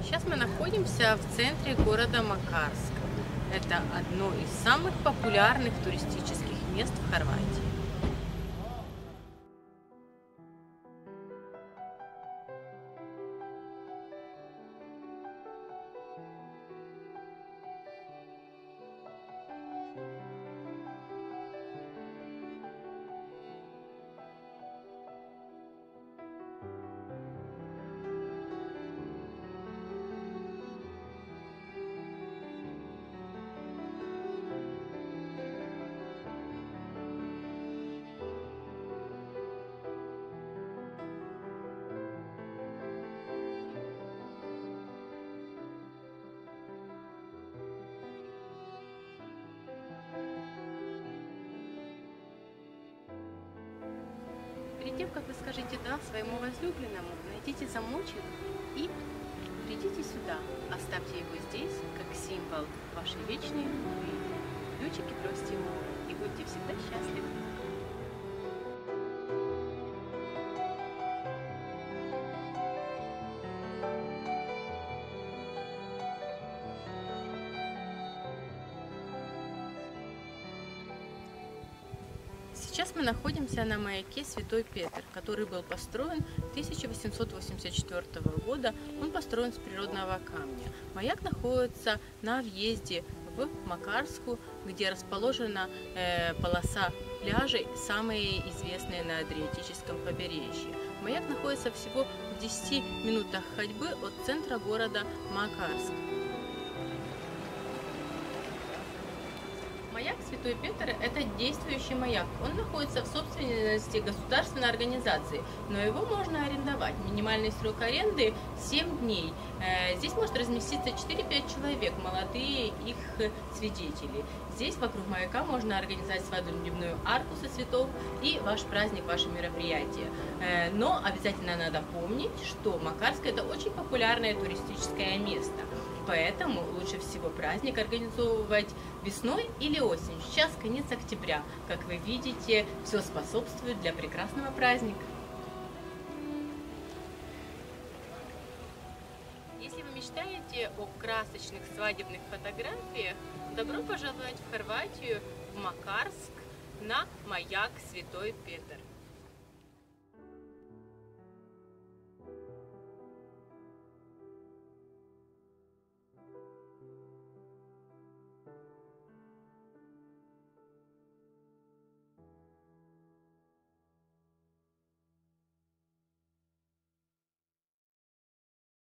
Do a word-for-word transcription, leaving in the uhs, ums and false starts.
Сейчас мы находимся в центре города Макарск. Это одно из самых популярных туристических мест в Хорватии. Перед тем, как вы скажете «да» своему возлюбленному, найдите замочек и придите сюда. Оставьте его здесь, как символ вашей вечной любви. Ключики бросьте ему и будьте всегда счастливы. Сейчас мы находимся на маяке Святой Петр, который был построен тысяча восемьсот восемьдесят четвёртого года. Он построен с природного камня. Маяк находится на въезде в Макарску, где расположена э, полоса пляжей, самые известные на Адриатическом побережье. Маяк находится всего в десяти минутах ходьбы от центра города Макарск. Маяк Святой Петр – это действующий маяк. Он находится в собственности государственной организации, но его можно арендовать. Минимальный срок аренды – семь дней. Здесь может разместиться четыре-пять человек, молодые их свидетели. Здесь вокруг маяка можно организовать свадебную арку со цветов и ваш праздник, ваше мероприятие. Но обязательно надо помнить, что Макарск – это очень популярное туристическое место. Поэтому лучше всего праздник организовывать весной или осенью. Сейчас конец октября. Как вы видите, все способствует для прекрасного праздника. Если вы мечтаете о красочных свадебных фотографиях, добро пожаловать в Хорватию, в Макарск, на маяк Святой Петр.